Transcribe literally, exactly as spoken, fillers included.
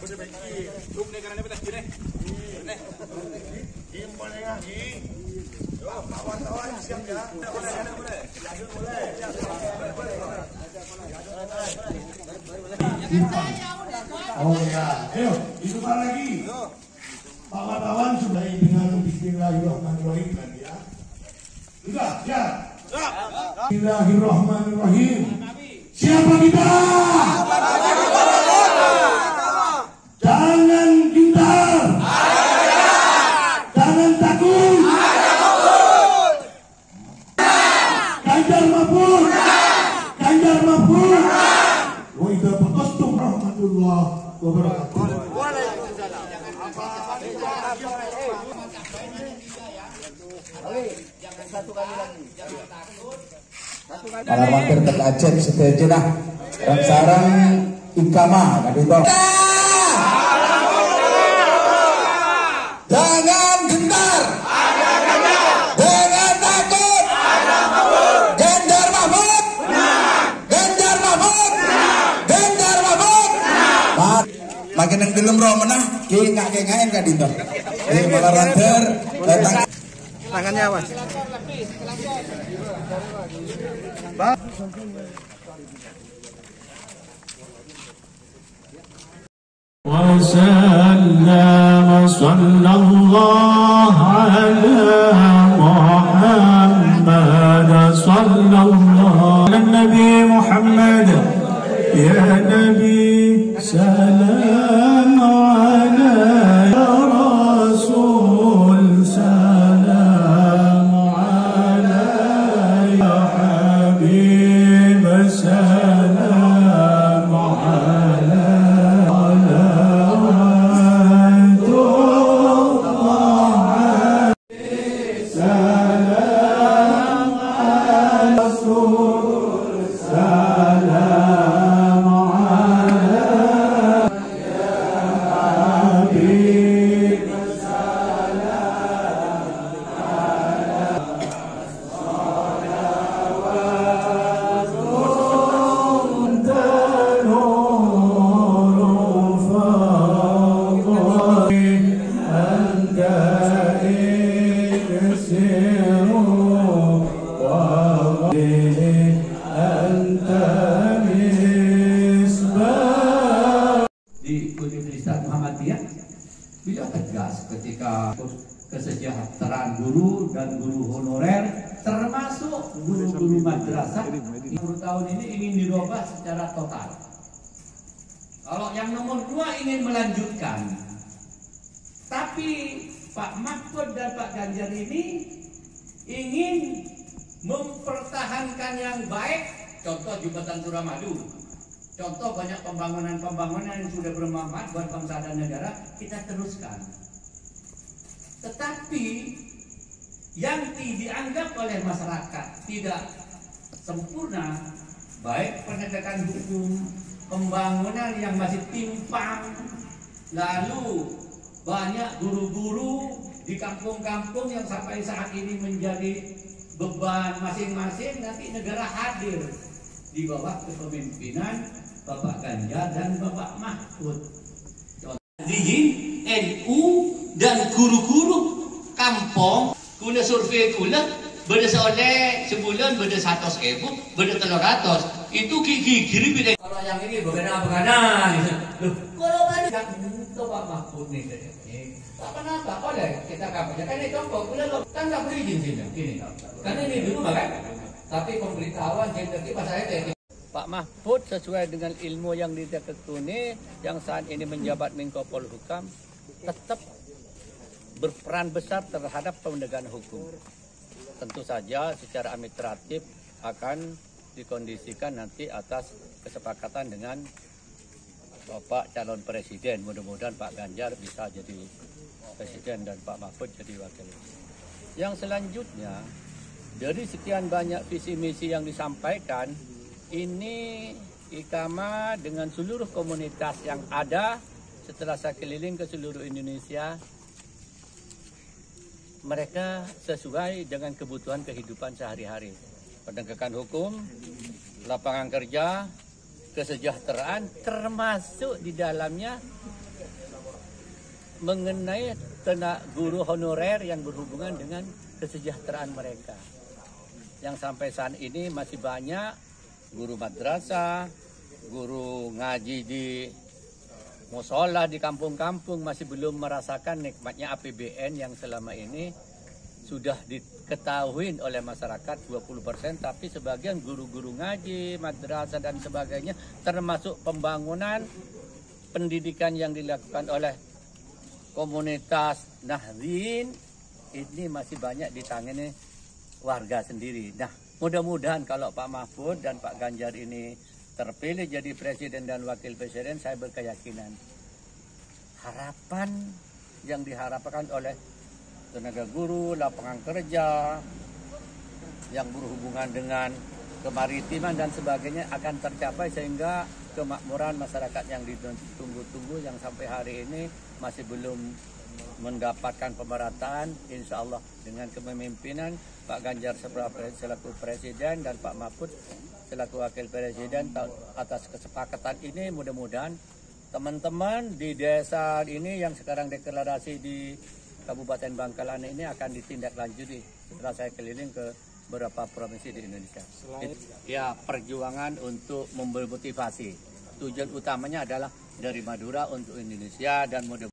Boleh bagi. Rum ni kerana betul ni. Ni. Kim boleh ngaji. Yo, kawan-kawan siap ya. Boleh, boleh. Boleh. Oh ya, ayo hidupkan lagi. Kawan-kawan sudah dengan Bismillahirrahmanirrahim kan ya. Sudah, ya. Bismillahirrahmanirrahim. Siapa kita? Jangan gentar. Jangan takut. Ganjar Mahfud. Ganjar Mahfud. Wa idza taqastum rahmatullah wa barakatuh. Waalaikumsalam. Satu kali lagi. Para wakil terkajen setuju lah. Dan sarang ikama kan itu. Jangan gentar. Jangan takut. Ganjar Mahfud. Ganjar Mahfud. Ganjar Mahfud. Makin yang belum roh menah, ki nggak kengain kan itu. Ini para wakil datang. Tangannya awas. وسلم صلى الله على محمد صلى الله على النبي محمد يا نبي سلام على يا رسول سلام على يا حبيب سلام على di Universitas Muhammadiyah, beliau tegas ketika kesejahteraan guru dan guru honorer, termasuk guru-guru madrasah, sepuluh tahun ini ingin dirubah secara total. Kalau yang nomor dua ingin melanjutkan, tapi Pak Mahfud dan Pak Ganjar ini ingin mempertahankan yang baik, contoh jembatan Suramadu. Contoh banyak pembangunan-pembangunan yang sudah bermanfaat buat bangsa dan negara, kita teruskan. Tetapi yang dianggap oleh masyarakat tidak sempurna, baik penegakan hukum, pembangunan yang masih timpang, lalu banyak guru-guru di kampung-kampung yang sampai saat ini menjadi beban masing-masing, nanti negara hadir di bawah kepemimpinan Bapak Ganjar dan Bapak Mahfud. Di N U dan guru-guru kampung kuna survei kuna beda seoleh sebulan beda satu ribu beda telur ratus itu gigi-giri beda. Kalau yang ini begana-begana gitu. Loh, kalau ada yang itu Pak Mahfud nih tak kenapa boleh kita kampanye kan ini contoh kuna kan nggak berizin sini ini kan ini dulu kan tapi pemberitahuan jadi pas saya kayak Pak Mahfud sesuai dengan ilmu yang ditekuni yang saat ini menjabat Menko Polhukam tetap berperan besar terhadap penegakan hukum. Tentu saja secara administratif akan dikondisikan nanti atas kesepakatan dengan Bapak calon presiden. Mudah-mudahan Pak Ganjar bisa jadi presiden dan Pak Mahfud jadi wakil. Yang selanjutnya, dari sekian banyak visi misi yang disampaikan, ini Ikama dengan seluruh komunitas yang ada setelah saya keliling ke seluruh Indonesia, mereka sesuai dengan kebutuhan kehidupan sehari-hari. Penegakan hukum, lapangan kerja, kesejahteraan, termasuk di dalamnya mengenai tenaga guru honorer yang berhubungan dengan kesejahteraan mereka. Yang sampai saat ini masih banyak guru madrasah, guru ngaji di musola di kampung-kampung masih belum merasakan nikmatnya A P B N yang selama ini sudah diketahui oleh masyarakat dua puluh persen, tapi sebagian guru-guru ngaji, madrasah dan sebagainya, termasuk pembangunan pendidikan yang dilakukan oleh komunitas Nahdien, ini masih banyak ditangani warga sendiri. Nah, mudah-mudahan kalau Pak Mahfud dan Pak Ganjar ini terpilih jadi presiden dan wakil presiden, saya berkeyakinan harapan yang diharapkan oleh tenaga guru, lapangan kerja yang berhubungan dengan kemaritiman dan sebagainya akan tercapai, sehingga kemakmuran masyarakat yang ditunggu-tunggu yang sampai hari ini masih belum mendapatkan pemerataan, insya Allah dengan kepemimpinan Pak Ganjar selaku presiden dan Pak Mahfud selaku wakil presiden atas kesepakatan ini, mudah-mudahan teman-teman di desa ini yang sekarang deklarasi di Kabupaten Bangkalan ini akan ditindaklanjuti setelah saya keliling ke beberapa provinsi di Indonesia. Ya, perjuangan untuk memotivasi. Tujuan utamanya adalah dari Madura untuk Indonesia dan mudah